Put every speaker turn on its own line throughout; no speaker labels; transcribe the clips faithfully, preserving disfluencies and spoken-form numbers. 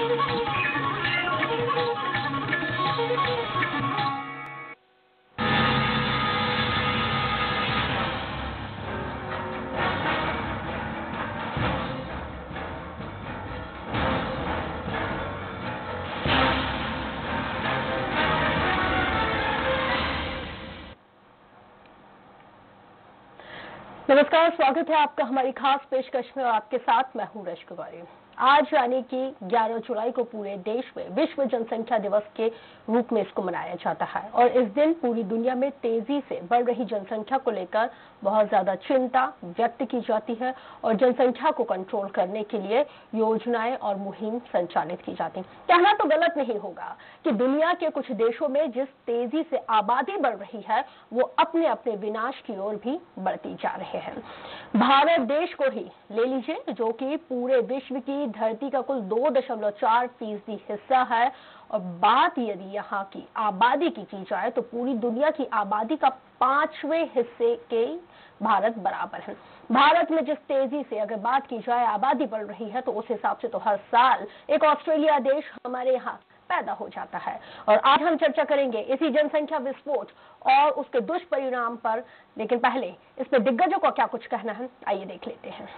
नमस्कार, स्वागत है आपका हमारी खास पेशकश में और आपके साथ मैं हूं रश्क गौरी। आज यानी कि ग्यारह जुलाई को पूरे देश में विश्व जनसंख्या दिवस के रूप में इसको मनाया जाता है और इस दिन पूरी दुनिया में तेजी से बढ़ रही जनसंख्या को लेकर बहुत ज्यादा चिंता व्यक्त की जाती है और जनसंख्या को कंट्रोल करने के लिए योजनाएं और मुहिम संचालित की जाती हैं। कहना तो गलत नहीं होगा कि दुनिया के कुछ देशों में जिस तेजी से आबादी बढ़ रही है वो अपने अपने विनाश की ओर भी बढ़ती जा रहे हैं। भारत देश को ही ले लीजिए, जो कि पूरे विश्व की धरती का कुल दो दशमलव चार फीसदी हिस्सा है और बात यदि यहाँ की आबादी की की जाए तो पूरी दुनिया की आबादी का पांचवें हिस्से के भारत बराबर है। भारत में जिस तेजी से अगर बात की जाए आबादी बढ़ रही है तो उस हिसाब से तो हर साल एक ऑस्ट्रेलिया देश हमारे यहाँ पैदा हो जाता है। और आज हम चर्चा करेंगे इसी जनसंख्या विस्फोट और उसके दुष्परिणाम पर, लेकिन पहले इस पर दिग्गजों का क्या कुछ कहना है, आइए देख लेते हैं।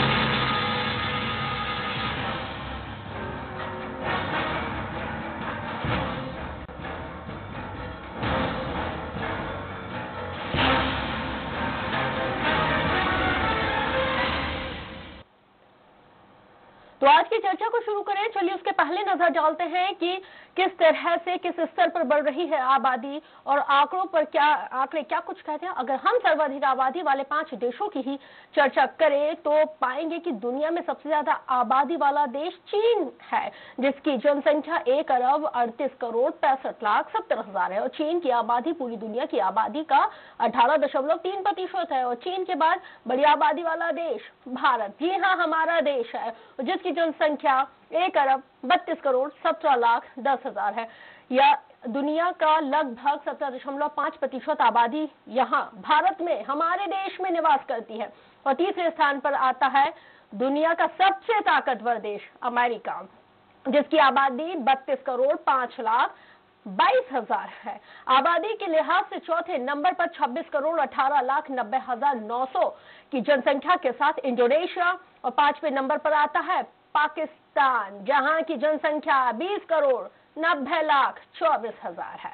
तो आज की चर्चा को शुरू करें। चलिए उसके पहले नजर डालते हैं कि किस तरह से किस स्तर पर बढ़ रही है आबादी और आंकड़ों पर क्या आंकड़े क्या कुछ कहते हैं। अगर हम सर्वाधिक आबादी वाले पांच देशों की ही चर्चा करें तो पाएंगे कि दुनिया में सबसे ज्यादा आबादी वाला देश चीन है, जिसकी जनसंख्या एक अरब अड़तीस करोड़ पैंसठ लाख सत्तर हजार है और चीन की आबादी पूरी दुनिया की आबादी का अठारह दशमलव तीन प्रतिशत है। और चीन के बाद बड़ी आबादी वाला देश भारत, जी हाँ हमारा देश है, जिसकी जनसंख्या एक अरब बत्तीस करोड़ सत्रह लाख दस हजार है। या दुनिया का लगभग सत्रह दशमलव पांच प्रतिशत आबादी यहाँ भारत में हमारे देश में निवास करती है। और तीसरे स्थान पर आता है दुनिया का सबसे ताकतवर देश अमेरिका, जिसकी आबादी बत्तीस करोड़ पांच लाख बाईस हजार है। आबादी के लिहाज से चौथे नंबर पर छब्बीस करोड़ अठारह लाख नब्बे हजार नौ सौ की जनसंख्या के साथ इंडोनेशिया और पांचवें नंबर पर आता है पाकिस्तान, जहां की जनसंख्या बीस करोड़ नब्बे लाख चौबीस हजार है।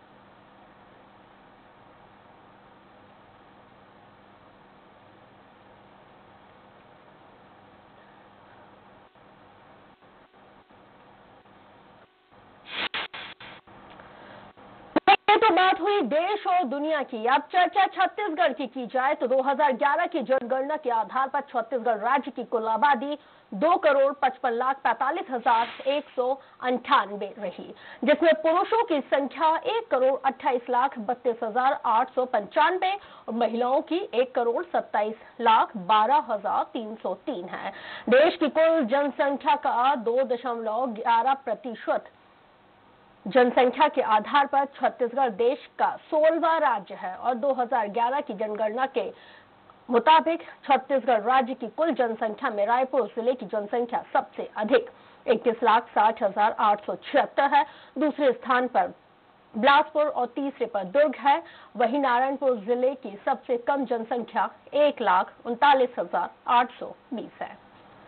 तो बात हुई देश और दुनिया की। अब चर्चा छत्तीसगढ़ की की जाए तो दो हज़ार ग्यारह की जनगणना के आधार पर छत्तीसगढ़ राज्य की कुल आबादी दो करोड़ पचपन लाख पैंतालीस हजार एक सौ अंठानवे रही, जिसमें पुरुषों की संख्या एक करोड़ अट्ठाईस लाख बत्तीस हजार आठ सौ पंचानवे और महिलाओं की एक करोड़ सत्ताईस लाख बारह हजार तीन सौ तीन है। देश की कुल जनसंख्या का दो दशमलव ग्यारह प्रतिशत जनसंख्या के आधार पर छत्तीसगढ़ देश का सोलहवां राज्य है और दो हज़ार ग्यारह की जनगणना के मुताबिक छत्तीसगढ़ राज्य की कुल जनसंख्या में रायपुर जिले की जनसंख्या सबसे अधिक इक्कीस लाख साठ हजार आठ सौ छिहत्तर है। दूसरे स्थान पर बिलासपुर और तीसरे पर दुर्ग है। वहीं नारायणपुर जिले की सबसे कम जनसंख्या एक लाख उनतालीस हजार आठ सौ बीस है।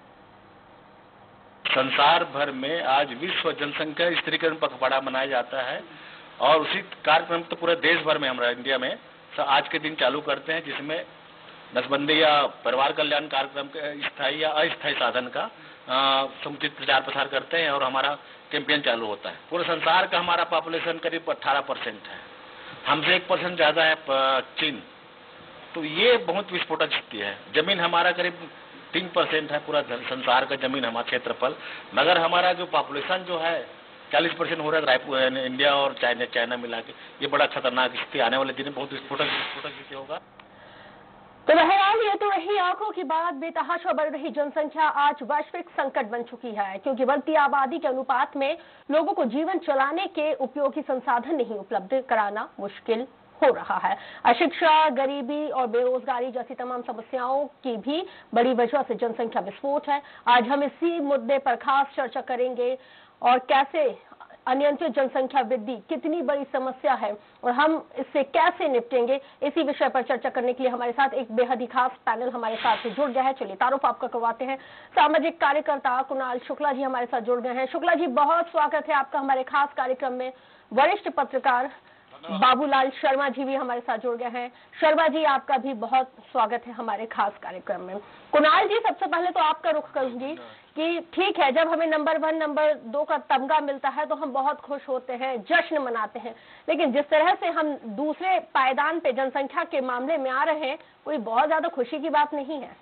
संसार भर में आज विश्व जनसंख्या स्थिरीकरण पखवाड़ा मनाया जाता है और उसी कार्यक्रम तो पूरे देश भर में हमारा इंडिया में आज के दिन चालू करते हैं, जिसमें नसबंदी या परिवार कल्याण कार्यक्रम के स्थायी या अस्थायी साधन का समुचित प्रचार प्रसार करते हैं और हमारा कैंपेन चालू होता है। पूरे संसार का हमारा पॉपुलेशन करीब अठारह परसेंट है, हमसे एक परसेंट ज्यादा है चीन। तो ये बहुत विस्फोटक स्थिति है। जमीन हमारा करीब तीन परसेंट है पूरा संसार का जमीन हमारा क्षेत्रफल, मगर हमारा जो पॉपुलेशन जो है चालीस परसेंट हो रहा है रायपुर इंडिया और चाइना चाइना मिला के। ये बड़ा खतरनाक स्थिति आने वाले दिन में बहुत विस्फोटक विस्फोटक स्थिति होगा।
तो बहरहाल ये तो रही आंकड़ों की बात। बेतहाशा बढ़ रही जनसंख्या आज वैश्विक संकट बन चुकी है, क्योंकि बढ़ती आबादी के अनुपात में लोगों को जीवन चलाने के उपयोगी संसाधन नहीं उपलब्ध कराना मुश्किल हो रहा है। अशिक्षा, गरीबी और बेरोजगारी जैसी तमाम समस्याओं की भी बड़ी वजह से जनसंख्या विस्फोट है। आज हम इसी मुद्दे पर खास चर्चा करेंगे और कैसे अनियंत्रित जनसंख्या वृद्धि कितनी बड़ी समस्या है और हम इससे कैसे निपटेंगे, इसी विषय पर चर्चा करने के लिए हमारे साथ एक बेहद ही खास पैनल हमारे साथ जुड़ गया है। चलिए तारुफ आपका करवाते हैं। सामाजिक कार्यकर्ता कुणाल शुक्ला जी हमारे साथ जुड़ गए हैं। शुक्ला जी, बहुत स्वागत है आपका हमारे खास कार्यक्रम में। वरिष्ठ पत्रकार बाबूलाल शर्मा जी भी हमारे साथ जुड़ गए हैं। शर्मा जी, आपका भी बहुत स्वागत है हमारे खास कार्यक्रम में। कुणाल जी, सबसे पहले तो आपका रुख करूंगी कि ठीक है, जब हमें नंबर वन नंबर दो का तमगा मिलता है तो हम बहुत खुश होते हैं, जश्न मनाते हैं, लेकिन जिस तरह से हम दूसरे पायदान पे जनसंख्या के मामले में आ रहे हैं, कोई बहुत ज्यादा खुशी की बात नहीं है।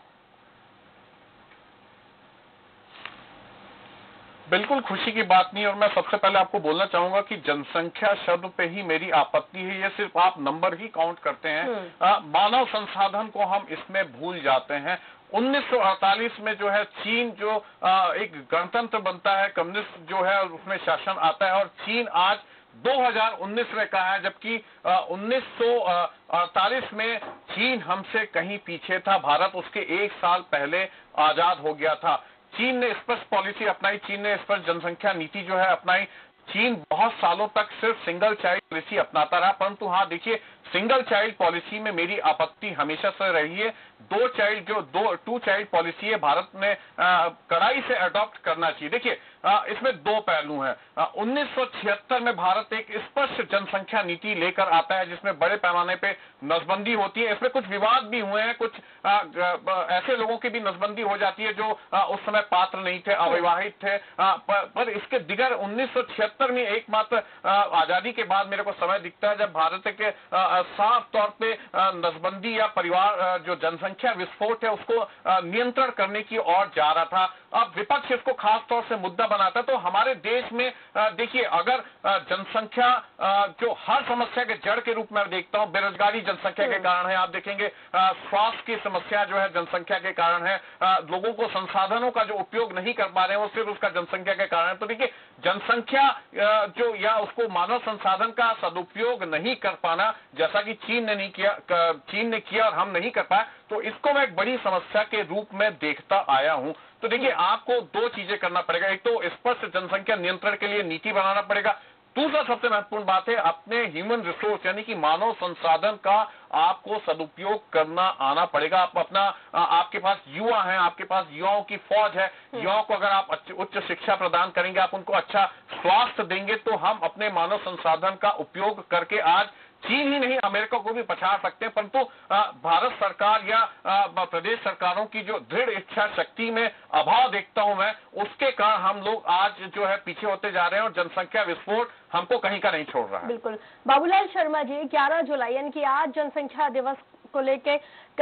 बिल्कुल खुशी की बात नहीं। और मैं सबसे पहले आपको बोलना चाहूंगा कि जनसंख्या शब्द पे ही मेरी आपत्ति है। ये सिर्फ आप नंबर ही काउंट करते हैं, आ, मानव संसाधन को हम इसमें भूल जाते हैं। उन्नीस सौ अड़तालीस में जो है चीन जो आ, एक गणतंत्र बनता है, कम्युनिस्ट जो है उसमें शासन आता है, और चीन आज दो हज़ार उन्नीस में कहा है, जबकि उन्नीस सौ अड़तालीस में चीन हमसे कहीं पीछे था। भारत उसके एक साल पहले आजाद हो गया था। चीन ने स्पष्ट पॉलिसी अपनाई, चीन ने स्पष्ट जनसंख्या नीति जो है अपनाई। चीन बहुत सालों तक सिर्फ सिंगल चाइल्ड पॉलिसी अपनाता रहा, परंतु हाँ देखिए, सिंगल चाइल्ड पॉलिसी में मेरी आपत्ति हमेशा से रही है। दो चाइल्ड जो दो टू चाइल्ड पॉलिसी है, भारत ने कड़ाई से अडॉप्ट करना चाहिए। देखिए, इसमें दो पहलू हैं। उन्नीस सौ छिहत्तर में भारत एक स्पष्ट जनसंख्या नीति लेकर आता है जिसमें बड़े पैमाने पे नसबंदी होती है। इसमें कुछ विवाद भी हुए हैं, कुछ आ, ऐसे लोगों की भी नसबंदी हो जाती है जो आ, उस समय पात्र नहीं थे, अविवाहित थे। आ, पर, पर इसके दिगर उन्नीस सौ छिहत्तर में एकमात्र आजादी के बाद मेरे को समय दिखता है जब भारत के साफ तौर पे नसबंदी या परिवार जो जनसंख्या विस्फोट है उसको नियंत्रण करने की ओर जा रहा था। अब विपक्ष इसको खास तौर से मुद्दा बनाता है। तो हमारे देश में देखिए, अगर जनसंख्या जो हर समस्या के जड़ के रूप में देखता हूं, बेरोजगारी जनसंख्या के कारण है, आप देखेंगे स्वास्थ्य की समस्या जो है जनसंख्या के कारण है, लोगों को संसाधनों का जो उपयोग नहीं कर पा रहे हैं वो सिर्फ उसका जनसंख्या के कारण है। तो देखिए, जनसंख्या जो या उसको मानव संसाधन का सदुपयोग नहीं कर पाना, जैसा कि चीन ने नहीं किया, चीन ने किया और हम नहीं कर पाए, तो इसको मैं एक बड़ी समस्या के रूप में देखता आया हूं। तो देखिए, आपको दो चीजें करना पड़ेगा। एक तो स्पष्ट जनसंख्या नियंत्रण के लिए नीति बनाना पड़ेगा। दूसरा सबसे महत्वपूर्ण बात है, अपने ह्यूमन रिसोर्स यानी कि मानव संसाधन का आपको सदुपयोग करना आना पड़ेगा। आप अपना आपके पास युवा हैं, आपके पास युवाओं की फौज है। युवाओं को अगर आप उच्च शिक्षा प्रदान करेंगे, आप उनको अच्छा स्वास्थ्य देंगे, तो हम अपने मानव संसाधन का उपयोग करके आज चीन ही नहीं अमेरिका को भी पछाड़ सकते हैं। परंतु भारत सरकार या प्रदेश सरकारों की जो दृढ़ इच्छा शक्ति में अभाव देखता हूं मैं, उसके कारण हम लोग आज जो है पीछे होते जा रहे हैं और जनसंख्या विस्फोट हमको कहीं का नहीं छोड़ रहा है।
बिल्कुल। बाबूलाल शर्मा जी, ग्यारह जुलाई यानी कि आज जनसंख्या दिवस को लेके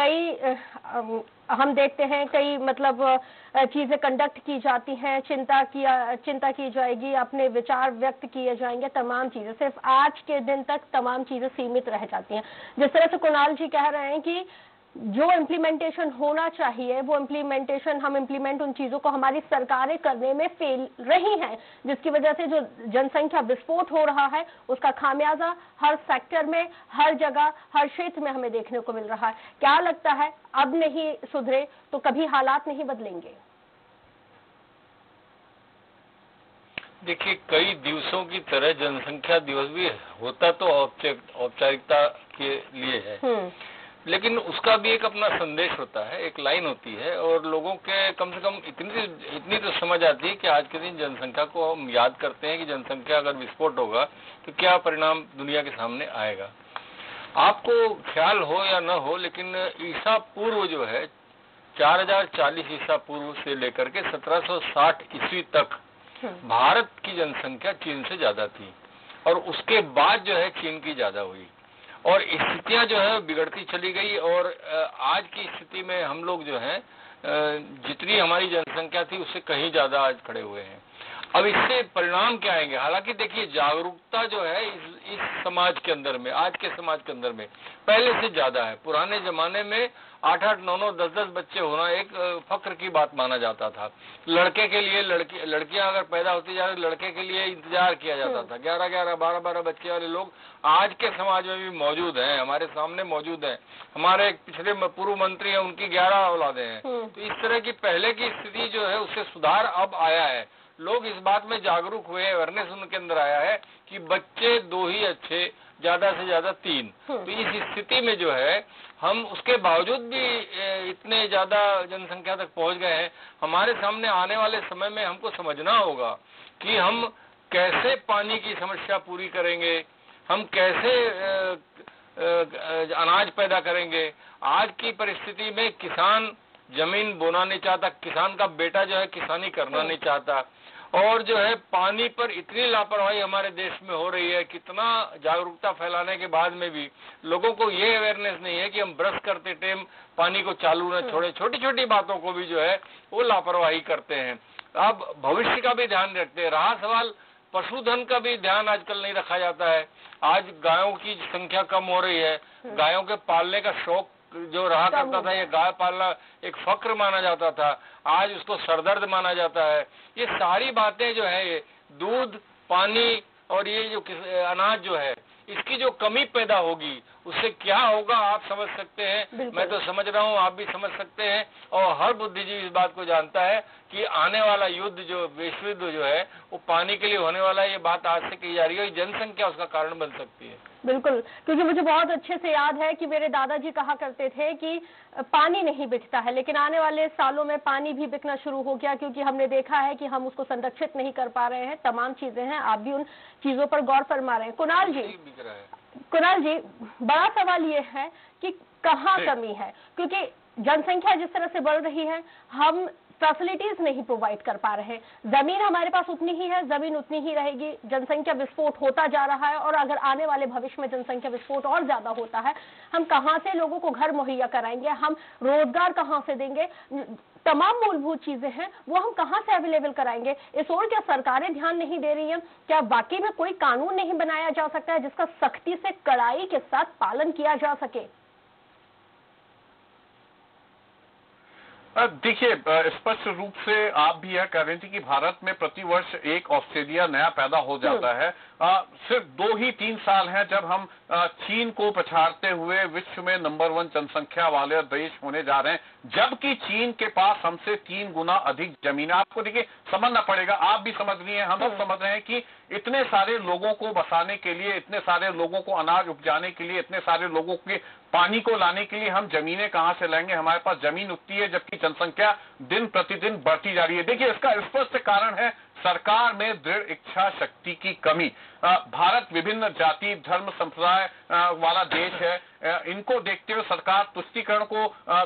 कई हम देखते हैं कई मतलब चीजें कंडक्ट की जाती हैं, चिंता किया चिंता की जाएगी, अपने विचार व्यक्त किए जाएंगे, तमाम चीजें सिर्फ आज के दिन तक तमाम चीजें सीमित रह जाती हैं। जिस तरह से कुणाल जी कह रहे हैं कि जो इम्प्लीमेंटेशन होना चाहिए वो इम्प्लीमेंटेशन हम इम्प्लीमेंट उन चीजों को हमारी सरकारें करने में फेल रही हैं, जिसकी वजह से जो जनसंख्या विस्फोट हो रहा है उसका खामियाजा हर सेक्टर में, हर जगह, हर क्षेत्र में हमें देखने को मिल रहा है। क्या लगता है, अब नहीं सुधरे तो कभी हालात नहीं बदलेंगे?
देखिए, कई दिवसों की तरह जनसंख्या दिवस भी होता तो औपचारिकता के लिए है, लेकिन उसका भी एक अपना संदेश होता है, एक लाइन होती है, और लोगों के कम से कम इतनी इतनी तो समझ आती है कि आज के दिन जनसंख्या को हम याद करते हैं कि जनसंख्या अगर विस्फोट होगा तो क्या परिणाम दुनिया के सामने आएगा। आपको ख्याल हो या न हो, लेकिन ईसा पूर्व जो है चार हजार चालीस ईसा पूर्व से लेकर के सत्रह सौ साठ ईस्वी तक भारत की जनसंख्या चीन से ज्यादा थी, और उसके बाद जो है चीन की ज्यादा हुई, और स्थितियां जो है बिगड़ती चली गई। और आज की स्थिति में हम लोग जो है जितनी हमारी जनसंख्या थी उससे कहीं ज्यादा आज खड़े हुए हैं। अब इससे परिणाम क्या आएंगे? हालांकि देखिए, जागरूकता जो है इस, इस समाज के अंदर में, आज के समाज के अंदर में पहले से ज्यादा है। पुराने जमाने में आठ आठ नौ नौ दस दस बच्चे होना एक फक्र की बात माना जाता था। लड़के के लिए लड़की लड़कियां अगर पैदा होती जा रही, लड़के के लिए इंतजार किया जाता था। ग्यारह ग्यारह बारह बारह बच्चे वाले लोग आज के समाज में भी मौजूद हैं, हमारे सामने मौजूद हैं। हमारे एक पिछले पूर्व मंत्री हैं, उनकी ग्यारह औलादे हैं। तो इस तरह की पहले की स्थिति जो है उससे सुधार अब आया है। लोग इस बात में जागरूक हुए, अवेयरनेस उनके अंदर आया है कि बच्चे दो ही अच्छे, ज्यादा से ज्यादा तीन। तो इस स्थिति में जो है हम उसके बावजूद भी इतने ज्यादा जनसंख्या तक पहुंच गए हैं। हमारे सामने आने वाले समय में हमको समझना होगा कि हम कैसे पानी की समस्या पूरी करेंगे, हम कैसे अनाज पैदा करेंगे। आज की परिस्थिति में किसान जमीन बोना नहीं चाहता, किसान का बेटा जो है किसानी करना नहीं चाहता, और जो है पानी पर इतनी लापरवाही हमारे देश में हो रही है। कितना जागरूकता फैलाने के बाद में भी लोगों को ये अवेयरनेस नहीं है कि हम ब्रश करते टाइम पानी को चालू न छोड़े। छोटी छोटी बातों को भी जो है वो लापरवाही करते हैं। अब भविष्य का भी ध्यान रखते हैं। रहा सवाल पशुधन का भी ध्यान आजकल नहीं रखा जाता है। आज गायों की संख्या कम हो रही है, गायों के पालने का शौक जो रहा करता था, ये गाय पालना एक फक्र माना जाता था, आज उसको सरदर्द माना जाता है। ये सारी बातें जो है, ये दूध, पानी और ये जो अनाज जो है, इसकी जो कमी पैदा होगी उससे क्या होगा आप समझ सकते हैं। मैं तो समझ रहा हूँ, आप भी समझ सकते हैं, और हर बुद्धिजीवी इस बात को जानता है कि आने वाला युद्ध जो विश्व युद्ध जो है वो पानी के लिए होने वाला है। ये बात आज से की जा रही है, जनसंख्या उसका कारण बन सकती है।
बिल्कुल, क्योंकि मुझे बहुत अच्छे से याद है कि मेरे दादाजी कहा करते थे कि पानी नहीं बिकता है, लेकिन आने वाले सालों में पानी भी बिकना शुरू हो गया, क्योंकि हमने देखा है कि हम उसको संरक्षित नहीं कर पा रहे हैं। तमाम चीजें हैं, आप भी उन चीजों पर गौर फरमा रहे हैं। कुणाल जी, कुणाल जी, बड़ा सवाल ये है कि कहाँ कमी है, क्योंकि जनसंख्या जिस तरह से बढ़ रही है, हम फैसिलिटीज नहीं प्रोवाइड कर पा रहे। जमीन हमारे पास उतनी ही है, जमीन उतनी ही रहेगी, जनसंख्या विस्फोट होता जा रहा है, और अगर आने वाले भविष्य में जनसंख्या विस्फोट और ज्यादा होता है, हम कहां से लोगों को घर मुहैया कराएंगे, हम रोजगार कहां से देंगे, तमाम मूलभूत चीजें हैं वो हम कहां से अवेलेबल कराएंगे। इस ओर क्या सरकारें ध्यान नहीं दे रही हैं? क्या वाकई में कोई कानून नहीं बनाया जा सकता है जिसका सख्ती से, कड़ाई के साथ पालन किया जा सके?
देखिए, स्पष्ट रूप से आप भी यह कह रहे थे कि भारत में प्रतिवर्ष एक ऑस्ट्रेलिया नया पैदा हो जाता है। आ, सिर्फ दो ही तीन साल हैं जब हम आ, चीन को पछाड़ते हुए विश्व में नंबर वन जनसंख्या वाले देश होने जा रहे हैं, जबकि चीन के पास हमसे तीन गुना अधिक जमीन। आपको देखिए समझना पड़ेगा, आप भी समझ रही हैं, हम सब समझ रहे हैं कि इतने सारे लोगों को बसाने के लिए, इतने सारे लोगों को अनाज उपजाने के लिए, इतने सारे लोगों के पानी को लाने के लिए हम जमीनें कहां से लाएंगे? हमारे पास जमीन उतनी है जबकि जनसंख्या दिन प्रतिदिन बढ़ती जा रही है। देखिए, इसका स्पष्ट कारण है सरकार में दृढ़ इच्छा शक्ति की कमी। भारत विभिन्न जाति, धर्म, संप्रदाय वाला देश है। इनको देखते हुए सरकार तुष्टीकरण को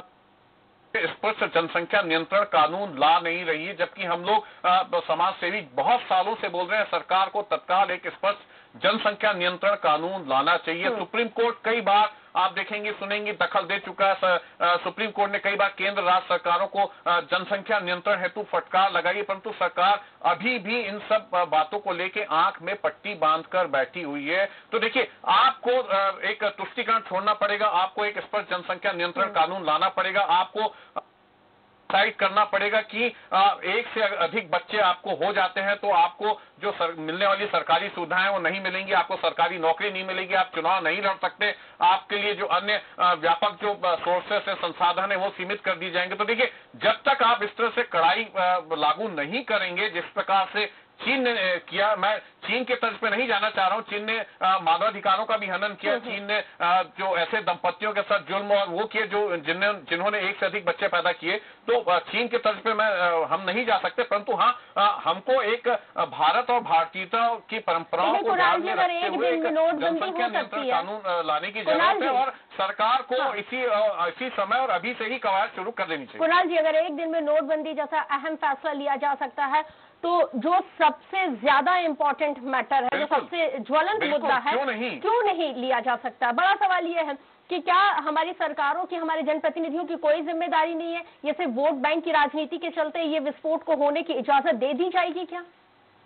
स्पष्ट जनसंख्या नियंत्रण कानून ला नहीं रही है, जबकि हम लोग समाज सेवी बहुत सालों से बोल रहे हैं सरकार को तत्काल एक स्पष्ट जनसंख्या नियंत्रण कानून लाना चाहिए। सुप्रीम कोर्ट कई बार आप देखेंगे, सुनेंगे, दखल दे चुका है। सुप्रीम कोर्ट ने कई बार केंद्र राज्य सरकारों को जनसंख्या नियंत्रण हेतु फटकार लगाई, परंतु सरकार अभी भी इन सब बातों को लेके आंख में पट्टी बांधकर बैठी हुई है। तो देखिए, आपको एक तुष्टीकरण छोड़ना पड़ेगा, आपको एक स्पष्ट जनसंख्या नियंत्रण कानून लाना पड़ेगा, आपको डिसाइड करना पड़ेगा कि एक से अधिक बच्चे आपको हो जाते हैं तो आपको जो सर, मिलने वाली सरकारी सुविधाएं वो नहीं मिलेंगी, आपको सरकारी नौकरी नहीं मिलेगी, आप चुनाव नहीं लड़ सकते, आपके लिए जो अन्य व्यापक जो सोर्सेस है, संसाधन है, वो सीमित कर दी जाएंगे। तो देखिए, जब तक आप इस तरह से कड़ाई लागू नहीं करेंगे जिस प्रकार से चीन ने किया, मैं चीन के तर्ज पे नहीं जाना चाह रहा हूं, चीन ने मानवाधिकारों का भी हनन किया, चीन ने आ, जो ऐसे दंपतियों के साथ जुल्म और वो किए जो जिन्होंने जिन्होंने एक से अधिक बच्चे पैदा किए, तो आ, चीन के तर्ज पे मैं आ, हम नहीं जा सकते, परंतु हाँ आ, हमको एक भारत और भारतीयता की परंपराओं को ध्यान में रखते हुए एक जनसंख्या नियंत्रण कानून लाने की जरूरत है, और सरकार को इसी इसी समय और अभी से ही कवायद शुरू कर देनी चाहिए।
कुणाल जी, अगर एक दिन में नोटबंदी जैसा अहम फैसला लिया जा सकता है, तो जो सबसे ज्यादा इम्पोर्टेंट मैटर है, जो सबसे ज्वलंत मुद्दा है,
क्यों नहीं
क्यों नहीं लिया जा सकता? बड़ा सवाल ये है कि क्या हमारी सरकारों की, हमारे जनप्रतिनिधियों की कोई जिम्मेदारी नहीं है? ये सिर्फ वोट बैंक की राजनीति के चलते ये विस्फोट को होने की इजाजत दे दी जाएगी क्या?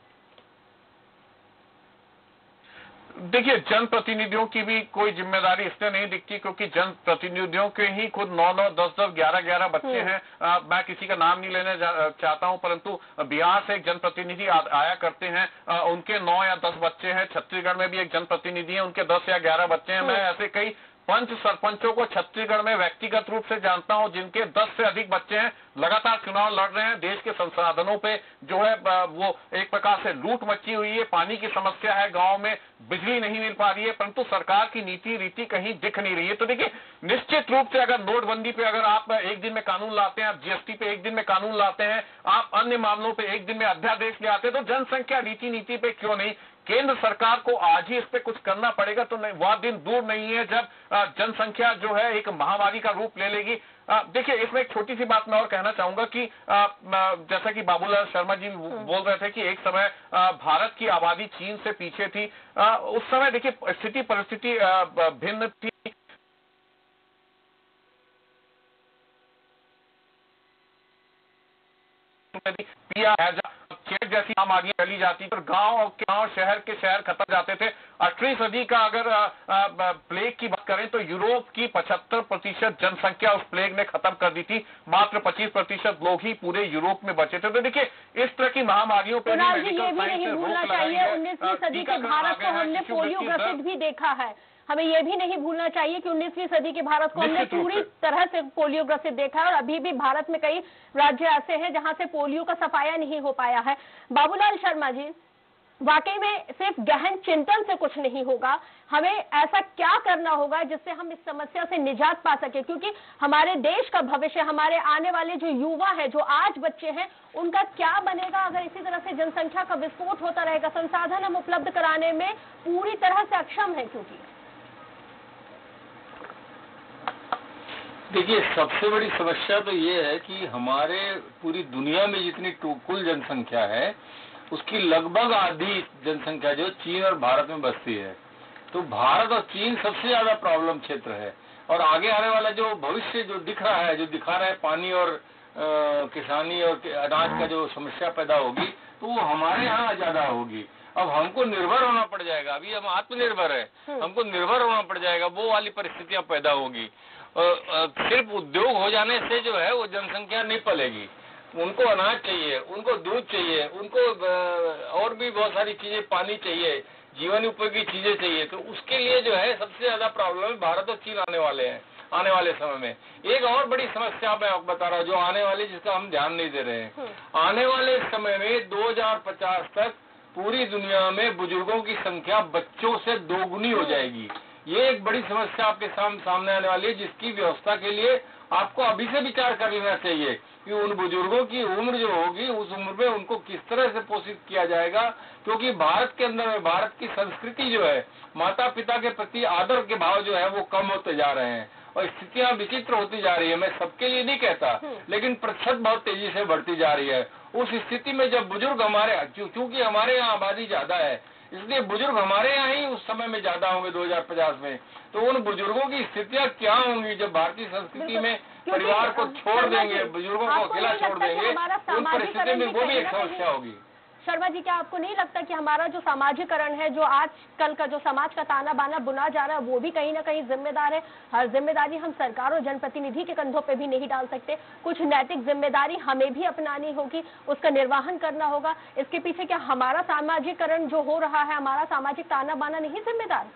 देखिए, जनप्रतिनिधियों की भी कोई जिम्मेदारी इसमें नहीं दिखती, क्योंकि जनप्रतिनिधियों के ही खुद नौ नौ दस दस ग्यारह ग्यारह बच्चे हैं। आ, मैं किसी का नाम नहीं लेने चाहता हूं, परंतु बिहार से एक जनप्रतिनिधि आ, आया करते हैं, आ, उनके नौ या दस बच्चे हैं। छत्तीसगढ़ में भी एक जनप्रतिनिधि है, उनके दस या ग्यारह बच्चे हैं। मैं ऐसे कई पंच सरपंचों को छत्तीसगढ़ में व्यक्तिगत रूप से जानता हूं, जिनके दस से अधिक बच्चे हैं, लगातार चुनाव लड़ रहे हैं। देश के संसाधनों पे जो है वो एक प्रकार से लूट मची हुई है। पानी की समस्या है, गांव में बिजली नहीं मिल पा रही है, परंतु सरकार की नीति रीति कहीं दिख नहीं रही है। तो देखिए, निश्चित रूप से अगर नोटबंदी पे अगर आप एक दिन में कानून लाते हैं, आप जीएसटी पे एक दिन में कानून लाते हैं, आप अन्य मामलों पे एक दिन में अध्यादेश ले आते हैं, तो जनसंख्या रीति नीति पे क्यों नहीं? केंद्र सरकार को आज ही इस पे कुछ करना पड़ेगा। तो नहीं, वह दिन दूर नहीं है जब जनसंख्या जो है एक महामारी का रूप ले लेगी। देखिए, इसमें एक छोटी सी बात मैं और कहना चाहूंगा कि आ, जैसा कि बाबूलाल शर्मा जी बोल रहे थे कि एक समय आ, भारत की आबादी चीन से पीछे थी। आ, उस समय देखिए स्थिति परिस्थिति भिन्न थी। पिया चेक जैसी महामारियां फैली जाती और गांव और गांव शहर के शहर खत्म जाते थे। अठारहवीं सदी का अगर आ, आ, प्लेग की बात करें तो यूरोप की पचहत्तर प्रतिशत जनसंख्या उस प्लेग ने खत्म कर दी थी। मात्र पच्चीस प्रतिशत लोग ही पूरे यूरोप में बचे थे। तो देखिए, इस तरह की महामारियों पर
ये भी नहीं भूलना चाहिए, उन्नीसवीं सदी के भारत को हमने पोलियो ग्रसित भी देखा है। हमें यह भी नहीं भूलना चाहिए कि उन्नीसवीं सदी के भारत को हमने पूरी तरह से पोलियो ग्रसित देखा है और अभी भी भारत में कई राज्य ऐसे हैं जहां से पोलियो का सफाया नहीं हो पाया है। बाबूलाल शर्मा जी, वाकई में सिर्फ गहन चिंतन से कुछ नहीं होगा, हमें ऐसा क्या करना होगा जिससे हम इस समस्या से निजात पा सके? क्योंकि हमारे देश का भविष्य, हमारे आने वाले जो युवा हैं, जो आज बच्चे हैं, उनका क्या बनेगा अगर इसी तरह से जनसंख्या का विस्फोट होता रहेगा? संसाधन हम उपलब्ध कराने में पूरी तरह से अक्षम है। क्योंकि
देखिए, सबसे बड़ी समस्या तो ये है कि हमारे पूरी दुनिया में जितनी कुल जनसंख्या है उसकी लगभग आधी जनसंख्या जो चीन और भारत में बसती है। तो भारत और चीन सबसे ज्यादा प्रॉब्लम क्षेत्र है। और आगे आने वाला जो भविष्य जो दिख रहा है, जो दिखा रहा है पानी और आ, किसानी और अनाज का जो समस्या पैदा होगी, तो वो हमारे यहाँ ज्यादा होगी। अब हमको निर्भर होना पड़ जाएगा। अभी हम आत्मनिर्भर है, हमको निर्भर होना पड़ जाएगा, वो वाली परिस्थितियां पैदा होगी। सिर्फ उद्योग हो जाने से जो है वो जनसंख्या नहीं पलेगी। उनको अनाज चाहिए, उनको दूध चाहिए, उनको और भी बहुत सारी चीजें, पानी चाहिए, जीवन उपयोगी चीजें चाहिए। तो उसके लिए जो है सबसे ज्यादा प्रॉब्लम भारत और चीन आने वाले हैं आने वाले समय में। एक और बड़ी समस्या मैं आपको बता रहा हूँ जो आने वाली, जिसका हम ध्यान नहीं दे रहे हैं। आने वाले समय में दो हजार पचास तक पूरी दुनिया में बुजुर्गों की संख्या बच्चों से दोगुनी हो जाएगी। ये एक बड़ी समस्या आपके साम, सामने आने वाली है, जिसकी व्यवस्था के लिए आपको अभी से विचार कर लेना चाहिए कि उन बुजुर्गों की उम्र जो होगी उस उम्र में उनको किस तरह से पोषित किया जाएगा। क्योंकि भारत के अंदर में भारत की संस्कृति जो है, माता पिता के प्रति आदर के भाव जो है वो कम होते जा रहे हैं और स्थितियां विचित्र होती जा रही है। मैं सबके लिए नहीं कहता, लेकिन प्रतिशत बहुत तेजी से बढ़ती जा रही है। उस स्थिति में जब बुजुर्ग हमारे, क्योंकि हमारे यहाँ आबादी ज्यादा है, इसलिए बुजुर्ग हमारे यहाँ ही उस समय में ज्यादा होंगे दो हजार पचास में। तो उन बुजुर्गों की स्थितियां क्या होंगी जब भारतीय संस्कृति में परिवार को छोड़ देंगे, बुजुर्गों को अकेला छोड़ देंगे, उन परिस्थिति में वो भी एक समस्या होगी।
शर्मा जी, क्या आपको नहीं लगता कि हमारा जो सामाजिकरण है, जो आजकल का जो समाज का ताना बाना बुना जा रहा है, वो भी कहीं ना कहीं जिम्मेदार है? हर जिम्मेदारी हम सरकार और जनप्रतिनिधि के कंधों पे भी नहीं डाल सकते। कुछ नैतिक जिम्मेदारी हमें भी अपनानी होगी, उसका निर्वहन करना होगा। इसके पीछे क्या हमारा सामाजिकरण जो हो रहा है, हमारा सामाजिक ताना बाना नहीं जिम्मेदार?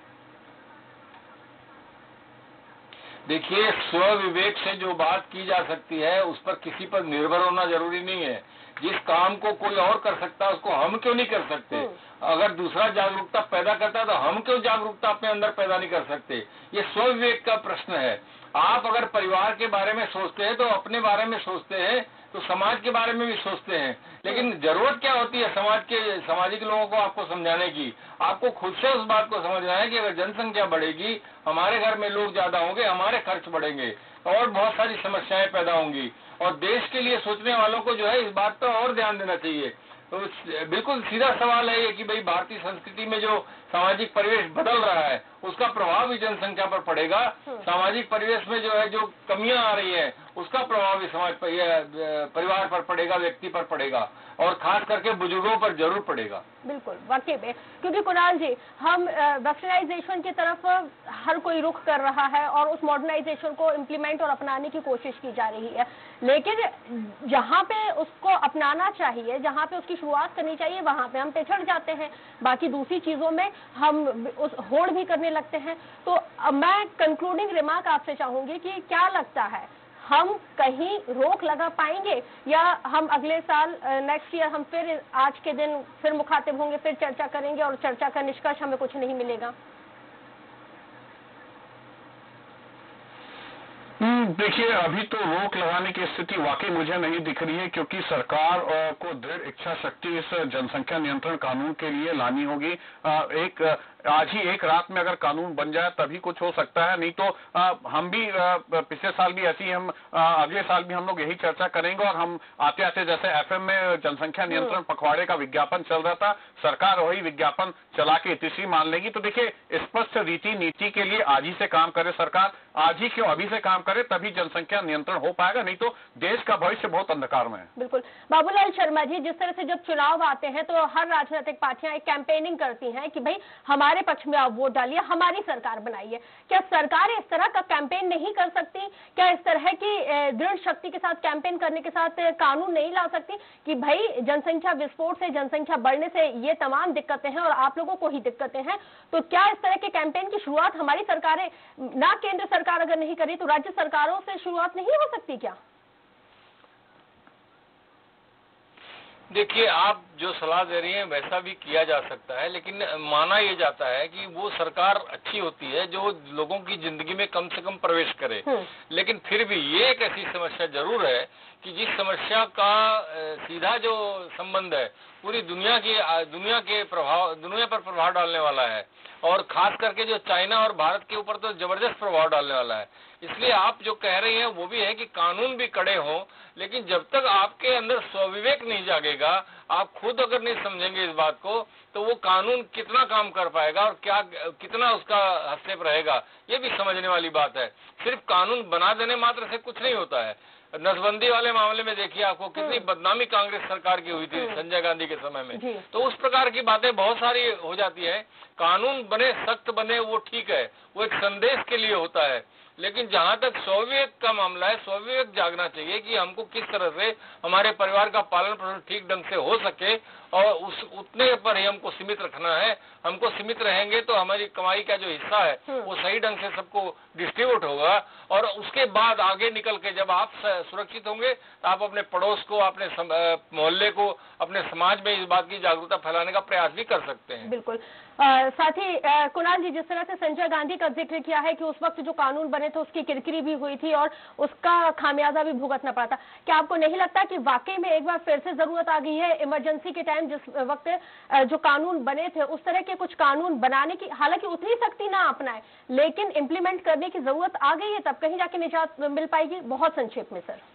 देखिए, स्व विवेक से जो बात की जा सकती है उस पर किसी पर निर्भर होना जरूरी नहीं है। जिस काम को कोई और कर सकता है उसको हम क्यों नहीं कर सकते? अगर दूसरा जागरूकता पैदा करता है तो हम क्यों जागरूकता अपने अंदर पैदा नहीं कर सकते? ये स्व विवेक का प्रश्न है। आप अगर परिवार के बारे में सोचते हैं तो अपने बारे में सोचते हैं, तो समाज के बारे में भी सोचते हैं। लेकिन जरूरत क्या होती है समाज के सामाजिक लोगों को आपको समझाने की? आपको खुद से उस बात को समझना है कि अगर जनसंख्या बढ़ेगी, हमारे घर में लोग ज्यादा होंगे, हमारे खर्च बढ़ेंगे और बहुत सारी समस्याएं पैदा होंगी। और देश के लिए सोचने वालों को जो है इस बात पर और ध्यान देना चाहिए। तो बिल्कुल सीधा सवाल है ये कि भाई भारतीय संस्कृति में जो सामाजिक परिवेश बदल रहा है उसका प्रभाव भी जनसंख्या पर पड़ेगा। सामाजिक परिवेश में जो है जो कमियां आ रही है उसका प्रभाव भी समाज पर, परिवार पर पड़ेगा, व्यक्ति पर पड़ेगा और खास करके बुजुर्गों पर जरूर पड़ेगा।
बिल्कुल, वाकई में, क्योंकि कुणाल जी, हम वेस्टर्नाइजेशन की तरफ हर कोई रुख कर रहा है और उस मॉडर्नाइजेशन को इम्प्लीमेंट और अपनाने की कोशिश की जा रही है, लेकिन जहाँ पे उसको अपनाना चाहिए, जहाँ पे उसकी शुरुआत करनी चाहिए, वहाँ पे हम पिछड़ जाते हैं, बाकी दूसरी चीजों में हम उस होड़ भी करने लगते हैं। तो मैं कंक्लूडिंग रिमार्क आपसे चाहूंगी कि क्या लगता है, हम कहीं रोक लगा पाएंगे या हम अगले साल नेक्स्ट ईयर हम फिर आज के दिन फिर मुखातिब होंगे, फिर चर्चा करेंगे और चर्चा का निष्कर्ष हमें कुछ नहीं मिलेगा?
देखिए, अभी तो रोक लगाने की स्थिति वाकई मुझे नहीं दिख रही है, क्योंकि सरकार को दृढ़ इच्छा शक्ति इस जनसंख्या नियंत्रण कानून के लिए लानी होगी। एक आज ही एक रात में अगर कानून बन जाए तभी कुछ हो सकता है, नहीं तो आ, हम भी आ, पिछले साल भी ऐसी हम आ, अगले साल भी हम लोग यही चर्चा करेंगे और हम आते आते जैसे एफएम में जनसंख्या नियंत्रण पखवाड़े का विज्ञापन चल रहा था, सरकार वही विज्ञापन चला के इतिश्री मान लेगी। तो देखिए, स्पष्ट रीति नीति के लिए आज ही से काम करे सरकार, आज ही क्यों अभी से काम करे, तभी जनसंख्या नियंत्रण हो पाएगा, नहीं तो देश का भविष्य बहुत अंधकार में है।
बिल्कुल। बाबूलाल शर्मा जी, जिस तरह से जब चुनाव आते हैं तो हर राजनीतिक पार्टियां एक कैंपेनिंग करती हैं कि भाई हमारे पक्ष में आप वोट डालिए, हमारी सरकार बनाइए, क्या सरकार इस तरह का कैंपेन नहीं कर सकती? क्या इस तरह की दृढ़ शक्ति के साथ कैंपेन करने के साथ कानून नहीं ला सकती कि भाई जनसंख्या विस्फोट से, जनसंख्या बढ़ने से ये तमाम दिक्कतें हैं और आप लोगों को ही दिक्कतें हैं, तो क्या इस तरह के कैंपेन की शुरुआत हमारी सरकारें, ना केंद्र सरकार अगर नहीं करी तो राज्य सरकारों से शुरुआत नहीं हो सकती क्या?
देखिए, आप जो सलाह दे रही हैं वैसा भी किया जा सकता है, लेकिन माना यह जाता है कि वो सरकार अच्छी होती है जो लोगों की जिंदगी में कम से कम प्रवेश करे। लेकिन फिर भी ये एक ऐसी समस्या जरूर है कि जिस समस्या का सीधा जो संबंध है पूरी दुनिया की दुनिया के प्रभाव दुनिया पर प्रभाव डालने वाला है, और खास करके जो चाइना और भारत के ऊपर तो जबरदस्त प्रभाव डालने वाला है। इसलिए आप जो कह रही हैं वो भी है कि कानून भी कड़े हों, लेकिन जब तक आपके अंदर स्वविवेक नहीं जागेगा, आप खुद अगर नहीं समझेंगे इस बात को, तो वो कानून कितना काम कर पाएगा और क्या कितना उसका हस्तक्षेप रहेगा, ये भी समझने वाली बात है। सिर्फ कानून बना देने मात्र से कुछ नहीं होता है। नसबंदी वाले मामले में देखिए आपको कितनी बदनामी कांग्रेस सरकार की हुई थी संजय गांधी के समय में, तो उस प्रकार की बातें बहुत सारी हो जाती है। कानून बने, सख्त बने, वो ठीक है, वो एक संदेश के लिए होता है, लेकिन जहां तक स्वविवेक का मामला है, स्वविवेक जागना चाहिए कि हमको किस तरह से हमारे परिवार का पालन पोषण ठीक ढंग से हो सके और उस उतने पर ही हमको सीमित रखना है। हमको सीमित रहेंगे तो हमारी कमाई का जो हिस्सा है वो सही ढंग से सबको डिस्ट्रीब्यूट होगा, और उसके बाद आगे निकल के जब आप सुरक्षित होंगे तो आप अपने पड़ोस को, अपने मोहल्ले को, अपने समाज में इस बात की जागरूकता फैलाने का प्रयास भी कर सकते हैं।
बिल्कुल। साथ ही कुणाल जी, जिस तरह से संजय गांधी का जिक्र किया है कि उस वक्त जो कानून बने थे उसकी किरकिरी भी हुई थी और उसका खामियाजा भी भुगतना पड़ा था, क्या आपको नहीं लगता कि वाकई में एक बार फिर से जरूरत आ गई है इमरजेंसी के टाइम, जिस वक्त जो कानून बने थे उस तरह के कुछ कानून बनाने की, हालांकि उतनी सख्ती ना अपनाए लेकिन इम्प्लीमेंट करने की जरूरत आ गई है, तब कहीं जाके निजात मिल पाएगी? बहुत संक्षेप में सर।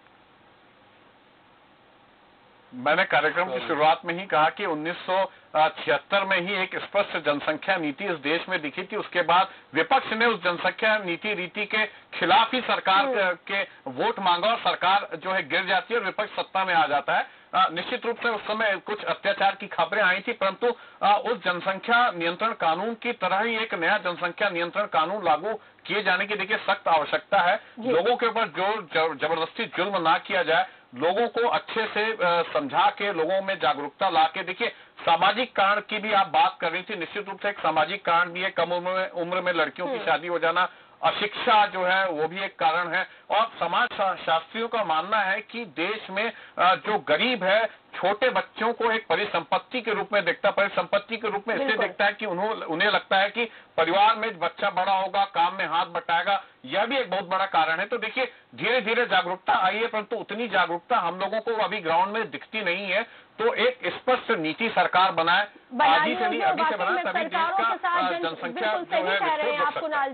मैंने कार्यक्रम की शुरुआत में ही कहा कि उन्नीस सौ छिहत्तर में ही एक स्पष्ट जनसंख्या नीति इस देश में दिखी थी। उसके बाद विपक्ष ने उस जनसंख्या नीति रीति के खिलाफ ही सरकार के वोट मांगा और सरकार जो है गिर जाती है और विपक्ष सत्ता में आ जाता है। आ, निश्चित रूप से उस समय कुछ अत्याचार की खबरें आई थी, परंतु आ, उस जनसंख्या नियंत्रण कानून की तरह ही एक नया जनसंख्या नियंत्रण कानून लागू किए जाने की देखिए सख्त आवश्यकता है। लोगों के ऊपर जोर जबरदस्ती जुल्म ना किया जाए, लोगों को अच्छे से समझा के लोगों में जागरूकता ला के, देखिए सामाजिक कारण की भी आप बात कर रही थी, निश्चित रूप से एक सामाजिक कारण भी है, कम उम्र में उम्र में लड़कियों की शादी हो जाना, अशिक्षा जो है वो भी एक कारण है। और समाज शास्त्रियों का मानना है कि देश में जो गरीब है छोटे बच्चों को एक परिसंपत्ति के रूप में देखता है, परिसंपत्ति के रूप में इसलिए देखता है कि उन्हों उन्हें लगता है कि परिवार में बच्चा बड़ा होगा, काम में हाथ बटाएगा, यह भी एक बहुत बड़ा कारण है। तो देखिए धीरे धीरे जागरूकता आई है, परंतु उतनी जागरूकता हम लोगों को अभी ग्राउंड में दिखती नहीं है। तो एक स्पष्ट नीति सरकार बनाए, अभी से नहीं अभी से बनाए, तभी देश का जनसंख्या जो है
कुणाल जी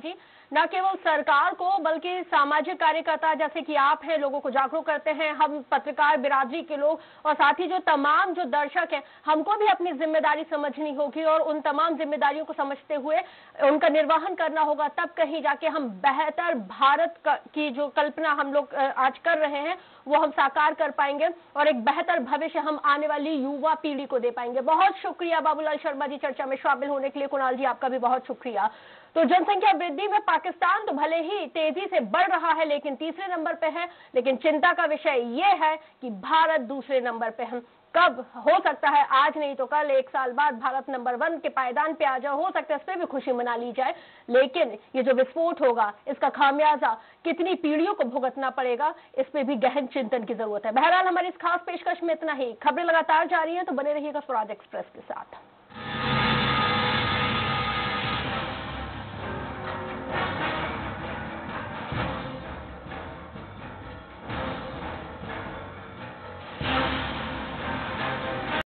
न केवल सरकार को बल्कि सामाजिक कार्यकर्ता जैसे कि आप हैं, लोगों को जागरूक करते हैं, हम पत्रकार बिरादरी के लोग और साथ ही जो तमाम जो दर्शक हैं, हमको भी अपनी जिम्मेदारी समझनी होगी और उन तमाम जिम्मेदारियों को समझते हुए उनका निर्वहन करना होगा। तब कहीं जाके हम बेहतर भारत की जो कल्पना हम लोग आज कर रहे हैं वो हम साकार कर पाएंगे और एक बेहतर भविष्य हम आने वाली युवा पीढ़ी को दे पाएंगे। बहुत शुक्रिया बाबूलाल शर्मा जी चर्चा में शामिल होने के लिए। कुणाल जी आपका भी बहुत शुक्रिया। तो जनसंख्या वृद्धि में पाकिस्तान तो भले ही तेजी से बढ़ रहा है लेकिन तीसरे नंबर पे है, लेकिन चिंता का विषय ये है कि भारत दूसरे नंबर पे है। कब हो सकता है, आज नहीं तो कल, एक साल बाद भारत नंबर वन के पायदान पे आ जाए, हो सकता है इस पर भी खुशी मना ली जाए, लेकिन ये जो विस्फोट होगा इसका खामियाजा कितनी पीढ़ियों को भुगतना पड़ेगा, इस पे भी गहन चिंतन की जरूरत है। बहरहाल हमारी इस खास पेशकश में इतना ही। खबरें लगातार जारी हैं, तो बने रहिएगा स्वराज एक्सप्रेस के साथ।